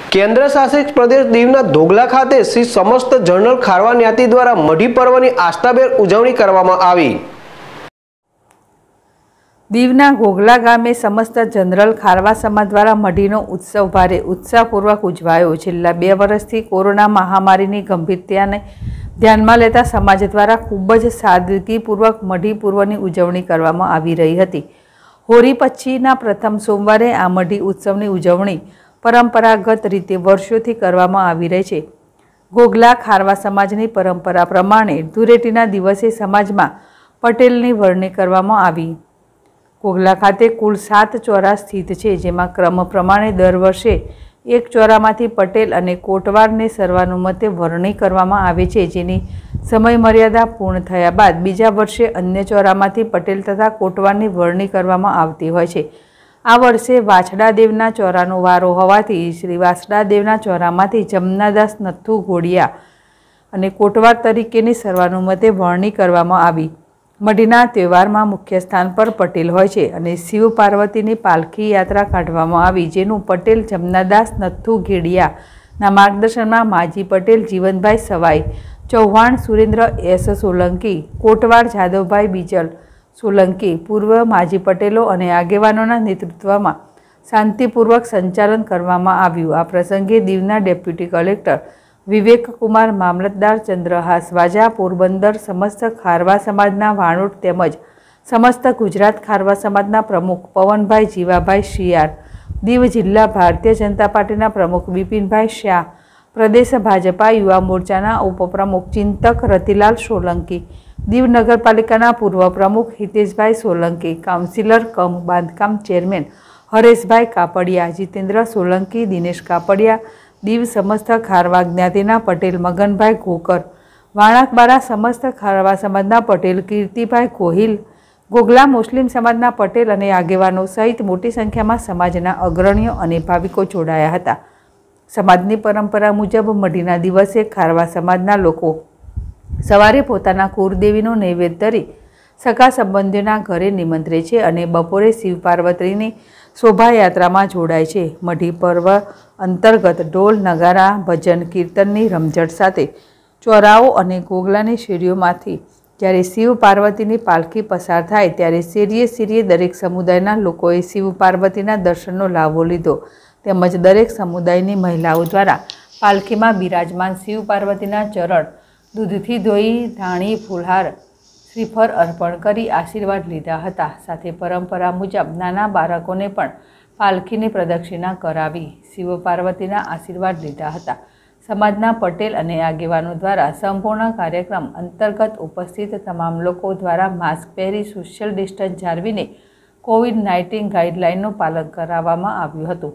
केन्द्र शासित प्रदेश दीवना धोगला खाते श्री समस्त जनरल खारवा ज्ञाति द्वारा मढ़ी पर्वनी आस्थाभेर उजवणी करवामां आवी। दीवना घोगला गामे समस्त जनरल खारवा समाज द्वारा मढ़ीनो उत्सव भारे उत्साहपूर्वक उजवायो। छेल्ला 2 वर्षथी कोरोना महामारीनी गंभीरताने ध्यानमां लेता समाज द्वारा खूब ज सादगीपूर्वक मढ़ी पर्वनी उजवणी करवामां आवी रही हती। होरी पछीना प्रथम सोमवारे आ मढ़ी उत्सवनी उजवणी परंपरागत रीते वर्षोथी करवामां आवी रही छे। घोगला खारवा समाजनी परंपरा प्रमाणे धूळेटीना दिवसे समाजमां पटेलनी वरणी करवामां आवी। घोगला खाते कुल 7 ચોરા स्थित है, जेमां क्रम प्रमाणे दर वर्षे एक ચોરાमांथी पटेल अने कोटवार ने सर्वानुमते वरणी करवामां आवे छे, जेनी समय मर्यादा पूर्ण थया बाद बीजा वर्षे अन्य ચોરાमांथी पटेल तथा कोटवारनी वरणी करवामां आवती होय छे। आ वर्षे वाछडादेवना ચોરાनो वारो होवाथी श्री वाछडादेवना ચોરાमांथी जमनादास नथु घोड़िया अने कोटवार तरीकेनी सर्वानुमते वरणी करवामां आवी। मढ़ीना तहेवारमां मुख्य स्थान पर पटेल होय छे अने शिव पार्वतीनी पालखी यात्रा काढवामां आवी, जेनुं पटेल जमनादास नथु घेड़ियाना मार्गदर्शनमां माजी पटेल जीवनभाई सवाई, चौहाण सुरेन्द्र एस सोलंकी, कोटवार जादवभाई बीजल सोलंकी, पूर्व माजी पटेलो अने आगेवानोना नेतृत्वमां शांतिपूर्वक संचालन करवामां आव्युं। आ प्रसंगे दीवना डेप्यूटी कलेक्टर विवेक कुमार, मामलतदार चंद्रहास वाजा, पोरबंदर समस्त खारवा समाजना वाणोट तेमज समस्त गुजरात खारवा समाजना प्रमुख पवनभाई जीवाभाई शियार, दीव जिल्ला भारतीय जनता पार्टीना प्रमुख विपिनभाई शाह, प्रदेश भाजपा युवा मोर्चाना उपप्रमुख चिंतक रतिलाल सोलंकी, दीव नगरपालिकाना पूर्व प्रमुख हितेशभाई सोलंकी, काउंसिलर कम बांधकाम चेरमेन हरेशभाई कापड़िया, जितेन्द्र सोलंकी, दिनेश कापड़िया, दीव समस्त खारवा ज्ञातिना पटेल मगनभाई घोकर, वाणाकबारा समस्त खारवा समाजना पटेल कीर्तिभाई गोहिल, घोगला मुस्लिम समाजना पटेल अने आगेवानो सहित मोटी संख्या में समाजना अग्रणीओ अने भाविको जोड़ाया हता। समाजनी परंपरा मुजब मढ़ीना दिवसे खारवा समाजना लोको सवारे पोताना कुलदेवीनो नैवेद्य धरी सगा संबंधीओना घरे निमंत्रे छे अने बपोरे शिव पार्वतीनी शोभायात्रा में जोड़ाय छे। मढ़ी पर्व अंतर्गत ढोल नगारा भजन कीर्तननी रमझट साथे ચોરાઓ अने घोगलानी शेरीओमांथी ज्यारे शिव पार्वतीनी पालखी पसार थाय त्यारे शेरीए शेरीए दरेक समुदायना लोकोए शिव पार्वतीना दर्शननो लाभो लीधो। तेमज दरेक समुदायनी महिलाओ द्वारा पालखीमां बिराजमान शिव पार्वतीना चरण दूधथी धोई धाणी फूलहार श्रीफळ अर्पण करी आशीर्वाद लीधा हता। साथे परंपरा मुजब नाना बाळकोने पण पालखीनी प्रदक्षिणा करावी शिव पार्वतीना आशीर्वाद लीधा हता। समाजना पटेल अने आगेवानो द्वारा संपूर्ण कार्यक्रम अंतर्गत उपस्थित तमाम लोको द्वारा मास्क पहेरी सोशियल डिस्टन्स जाळवीने कोविड-19 गाइडलाइननुं पालन कराववामां आव्युं हतुं।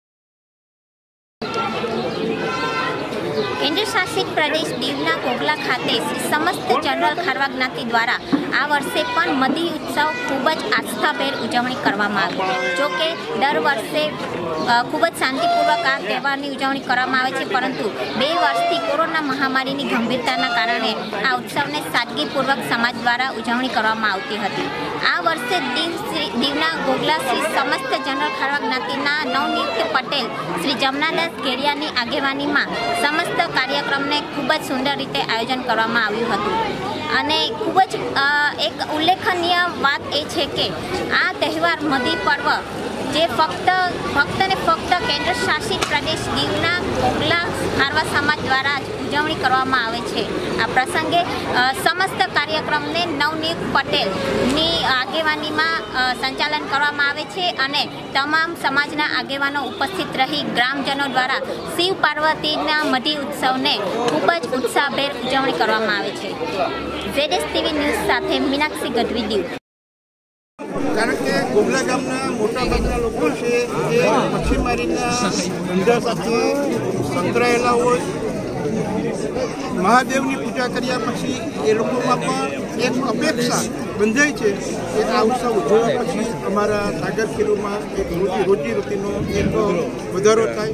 केन्द्र शासित प्रदेश दीवना घोगला खाते समस्त जनरल खारवा ज्ञाति द्वारा आ वर्षे पण मढ़ी उत्सव खूबज आस्थाभेर उजवणी करवामां आवी। जो कि दर वर्षे खूबज शांतिपूर्वक आ तहेवारनी उजवणी करवामां आवे छे, परंतु 2 वर्षथी कोरोना महामारीनी गंभीरताना कारणे आ उत्सवने सादगीपूर्वक समाज द्वारा उजवणी करवामां आवती हती। आ वर्षे दीवना घोगला श्री समस्त जनरल खारवा ज्ञातिना नवनियुक्त पटेल श्री जमनादास घेड़ियानी आगेवानीमां समस्त कार्यक्रमने खूब ज सुंदर रीते आयोजन करवामां आव्युं हतुं। अने खूब ज एक उल्लेखनीय बात ए छे के आ तहेवार मढ़ी पर्व जे फक्त ने फक्त केन्द्र शासित प्रदेश दीवना घोगला खारवा समाज द्वारा उजवणी करवामां आवे छे। आ प्रसंगे समस्त कार्यक्रमने नवनियुक्त पटेलनी आगेवानीमां संचालन करवामां आवे छे अने तमाम समाजना आगेवानो उपस्थित रही ग्रामजनों द्वारा शिव पार्वतीना मढ़ी उत्सवने खूब ज उत्साहभेर उजवणी करवामां आवे छे। ZS TV न्यूज साथे मीनाक्षी गढ़वी दीव। कारण के घोगला गामना मोटा भागना लोको छे जे मच्छीमारीना धंधा साथे संकळायेला होय। महादेवनी पूजा कर्या पछी ए लोकोमां पण एक अपेक्षा बंधाई छे के आ उत्सव उजव्या पछी अमारा सागर खीरूमां एक रोजीरोटीनो एक વધારો થાય।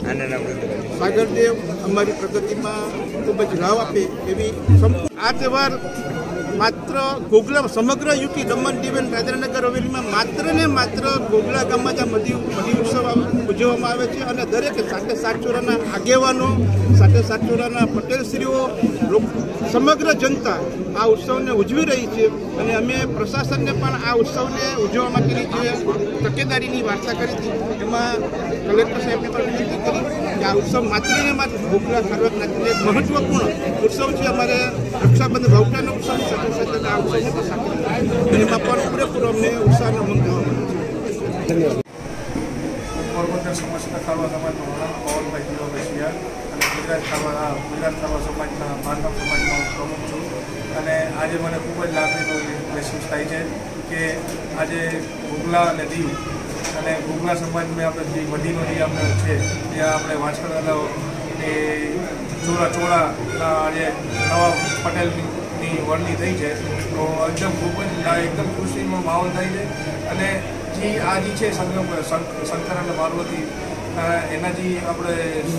सागरदेव अमारी प्रगतिमां खूब ज लाभ आपे एवी आ तहेवार માત્ર ઘોઘલા સમગ્ર યુટી દમણ દીવ અને દાદરાનગર હવેલીમાં માત્ર ને માત્ર ઘોઘલા ગામમાં જ મધી ઉત્સવ ઉજવવામાં આવે છે અને દરેક સાથે સાતચોરાના આગેવાનો સાથે સાતચોરાના પટેલશ્રીઓ સમગ્ર જનતા આ ઉત્સવને ઉજવી રહી છે અને અમે પ્રશાસનને પણ આ ઉત્સવને ઉજવવા માટેની જે તકેદારીની વાર્તા કરી હતી એમાં કલેક્ટર સાહેબને પણ વિનંતી કરી કે આ ઉત્સવ માત્ર ને માત્ર ઘોઘલા ખારવા જ્ઞાતિનો એક મહત્વપૂર્ણ ઉત્સવ છે. અમારે રક્ષાબંધન ભાવટાનો ઉત્સવ સાથે સાથે આ ઉત્સવને પણ સાથે એમાં પણ પૂરેપૂરો અમને ઉત્સાહનો ઉમંગ જોવા મળે છે. ધન્યવાદ. પોરબંદર સમસ્ત ખારવા સમાજનો પવનભાઈ જીવાભાઈ અને ગુજરાત ખારવા સમાજના માનવ સમાજનો પ્રમુખ છું અને આજે મને ખૂબ જ લાગણીનો મહેસૂસ થાય છે કે આજે ઘોઘલા અને દીવ અને ઘોઘલા સમાજમાં આપણે જે મધીનો જે આપણે છે ત્યાં આપણે વાછળ એ ચોળાના આજે નવા પટેલની વરણી થઈ છે તો એકદમ ખુશીનો માહોલ થાય છે અને જે આ જે છે શંકર અને પાર્વતી એના જે આપણે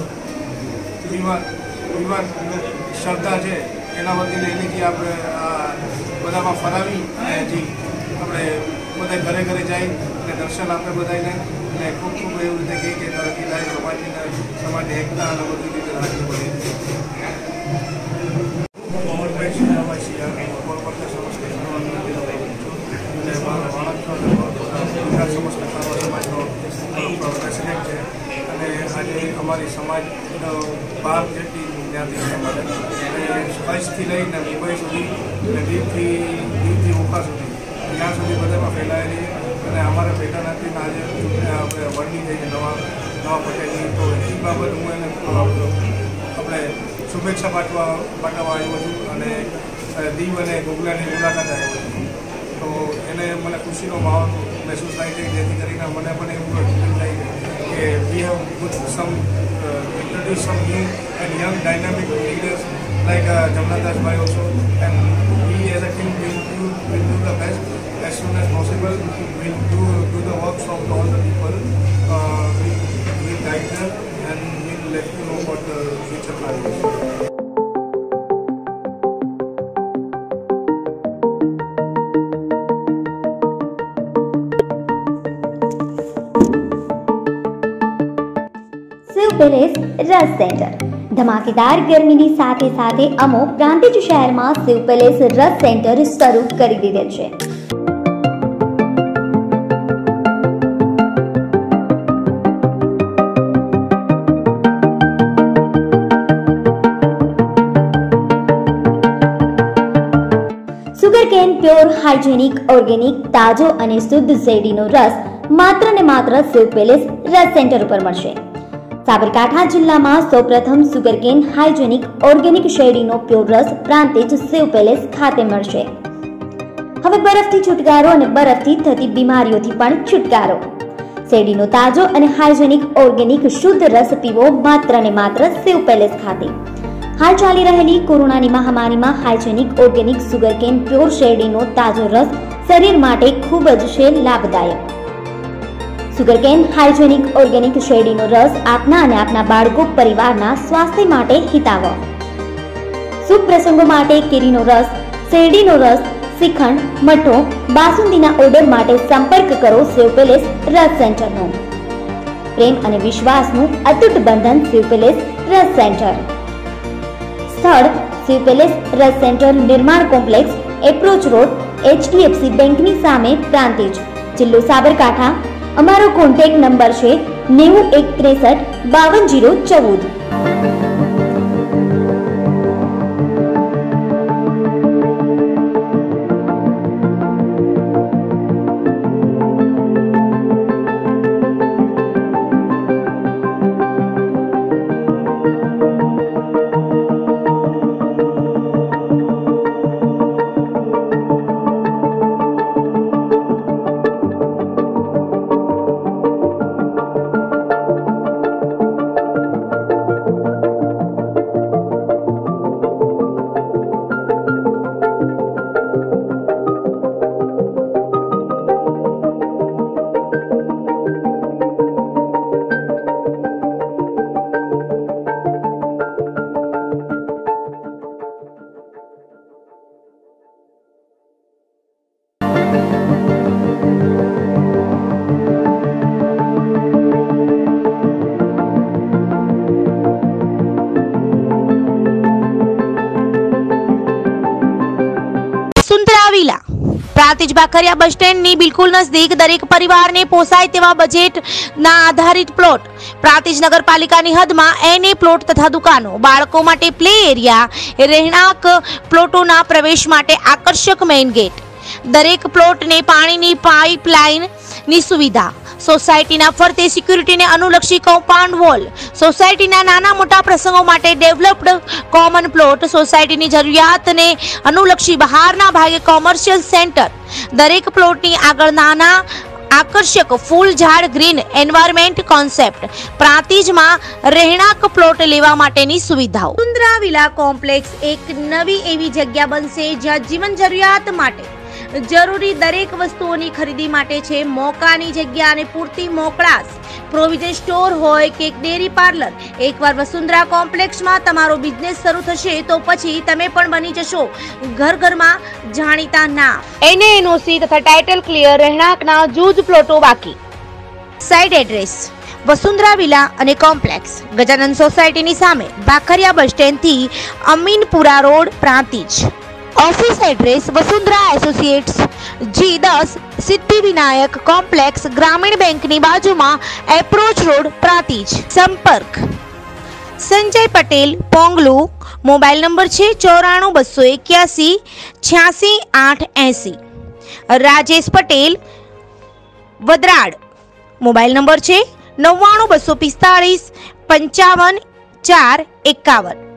વિવાદ શ્રદ્ધા છે એના વતીને એની જે આપણે આ બધામાં ફરાવી અને જે આપણે બધા ઘરે ઘરે જાય અને દર્શન આપણે બધાને અને ખૂબ ખૂબ એવી રીતે કહીએ કે તરક્કી થાય સમાજની એકતા અને બધી રીતે રાખવી પડે. પવનભાઈ શિયાળાભાઈ પોરબંદર સમસ્ત સમસ્ત સમાજનો પ્રેસિડેન્ટ છે અને આજે અમારી સમાજ 12 જેટલી જ્ઞાતિ છે અને કચ્છથી લઈને મુંબઈ સુધી અને દીવથી ઓખા સુધી ત્યાં સુધી બધામાં ફેલાયેલી અને અમારા ભેગા નથી આજે આપણે વરણી થઈ છે નવા પટેલની તો એ બાબત હું એને આપણે શુભેચ્છા પાઠવવા આવ્યો છું અને દીવ અને ઘોઘલાની મુલાકાત આવ્યો છું તો એને મને ખુશીનો માહોલ મહેસૂસ થાય છે જેથી કરીને મને પણ એવું ફીલ થાય કે we have introduce some new and young dynamic leaders like Jamnadas Bhai also, and we as a team will do the best as soon as possible. We'll do the works of all the people. We'll guide them and we'll let you know what the future plan is. Shiv palace રસ centre ધમાકેદાર ગરમીની સાથે સાથે અમો પ્રાંતિજ શહેરમાં Shiv palace રસ centre શરૂ કરી દીધેલ છે. સુગરકેન પ્યોર હાઇજેનિક ઓર્ગેનિક તાજો અને શુદ્ધ શેરડીનો રસ માત્ર ને માત્ર શિવ પેલેસ રસ સેન્ટર ઉપર મળશે. સાબરકાંઠા જિલ્લામાં સૌપ્રથમ સુગરકેન હાઇજેનિક ઓર્ગેનિક શેરડીનો પ્યોર રસ પ્રાંતિજ શિવ પેલેસ ખાતે મળશે. હવે બરફથી છુટકારો અને બરફથી થતી બીમારીઓથી પણ છુટકારો. શેરડીનો તાજો અને હાઇજેનિક ઓર્ગેનિક શુદ્ધ રસ પીવો માત્ર ને માત્ર શિવ પેલેસ ખાતે. હાલ ચાલી રહેલી કોરોનાની મહામારીમાં હાઇજેનિક ઓર્ગેનિક સુગરકેન પ્યોર શેરડીનો તાજો રસ શરીર માટે ખૂબ જ છે લાભદાયક. સુગરકેન હાઇજેનિક ઓર્ગેનિક શેરડીનો રસ આપના અને આપના બાળકો પરિવારના સ્વાસ્થ્ય માટે હિતાવહ. શુભ પ્રસંગો માટે કેરીનો રસ, શેરડીનો રસ, શ્રીખંડ, મઠો, બાસુંદીના ઓર્ડર માટે સંપર્ક કરો શિવ પેલેસ રસ સેન્ટરનો. પ્રેમ અને વિશ્વાસનું અતૂટ બંધન શિવ પેલેસ રસ સેન્ટર. સ્થળ શિવ પેલેસ રસ સેન્ટર, નિર્માણ કોમ્પ્લેક્સ, એપ્રોચ રોડ, HDFC બેંકની સામે, પ્રાંતિજ, જિલ્લો સાબરકાંઠા. અમારો કોન્ટેક્ટ નંબર છે 9163525014. પ્રાંતિજ બાખરિયા બસ સ્ટેન્ડની બિલકુલ નજદીક દરેક પરિવારને પોસાય તેવા બજેટના આધારિત પ્લોટ, પ્રાંતિજ નગરપાલિકાની હદમાં એને પ્લોટ તથા દુકાનો, બાળકો માટે પ્લે એરિયા, રહેણાંક પ્લોટોના પ્રવેશ માટે આકર્ષક મેઇન ગેટ, દરેક પ્લોટને પાણીની પાઇપલાઇનની સુવિધા, સોસાયટીના ફરતે સિક્યુરિટીને અનુલક્ષી કમ્પાઉન્ડ વોલ, સોસાયટીના નાના મોટા પ્રસંગો માટે ડેવલપ્ડ કોમન પ્લોટ, સોસાયટીની જરૂરિયાતને અનુલક્ષી બહારના ભાગે કોમર્શિયલ સેન્ટર, દરેક પ્લોટની આગળ નાના આકર્ષક ફૂલ ઝાડ ગ્રીન એન્વાયરમેન્ટ કોન્સેપ્ટ, પ્રાંતિજમાં રહેણાંક પ્લોટ લેવા માટેની સુવિધાઓ. વસુંધરા વિલા કોમ્પ્લેક્સ એક નવી એવી જગ્યા બનશે જ્યાં જીવન જરૂરિયાત માટે જરૂરી દરેક વસ્તુઓની ખરીદી માટે છે મોકાની જગ્યા અને પૂરતી મોકળાશ. પ્રોવિઝન સ્ટોર હોય કે ડેરી પાર્લર, એકવાર વસુંધરા કોમ્પ્લેક્સમાં તમારો બિઝનેસ શરૂ થશે તો પછી તમે પણ બની જશો ઘરમાં જાણીતા નામ. NOC તથા ટાઇટલ ક્લિયર રહેણાંકના જૂજ પ્લોટો બાકી. સાઇટ એડ્રેસ વસુંધરા વિલા અને કોમ્પ્લેક્સ, ગજાનંદ સોસાયટીની સામે, બાખરિયા બસ સ્ટેન્ડથી Aminpura road, Prantij. Office address Vasundhara associates G10 Siddhivinayak complex, Gramin bank ની બાજુમાં, એપ્રોચ રોડ, પ્રાંતિજ. સંપર્ક સંજય પટેલ, પોંગલુ. મોબાઈલ નંબર છે 94 281 86 880. રાજેશ પટેલ, વદરાડ. મોબાઈલ નંબર છે 99 245 55 4 51.